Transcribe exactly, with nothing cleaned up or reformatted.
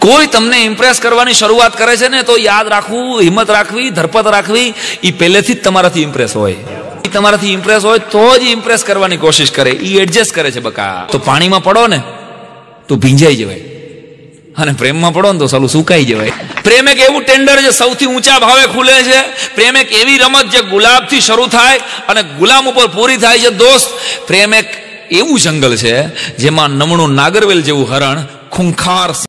કોઈ તમને ઇમ્પ્રેસ કરવાની શરૂઆત કરે છે ને તો યાદ રાખવું, હિંમત રાખવી, ધરપત રાખવી, એ પહેલેથી જ તમારાથી ઇમ્પ્રેસ હોય. એ તમારાથી ઇમ્પ્રેસ હોય તો જ ઇમ્પ્રેસ કરવાની કોશિશ કરે, એ એડજસ્ટ કરે છે. બકા તો પાણીમાં પડો ને તો ભીંજાઈ જવાય, અને પ્રેમમાં પડો ને તો સાલું સુકાઈ જવાય. પ્રેમ એક એવું ટેન્ડર છે સૌથી ઊંચા ભાવે ખુલે છે. પ્રેમ એક એવી રમત જે ગુલાબથી શરૂ થાય અને ગુલામ ઉપર પૂરી થાય છે. દોસ્ત, પ્રેમ એક એવું જંગલ છે જેમાં નમણું નાગરવેલ જેવું હરણ ખૂંખાર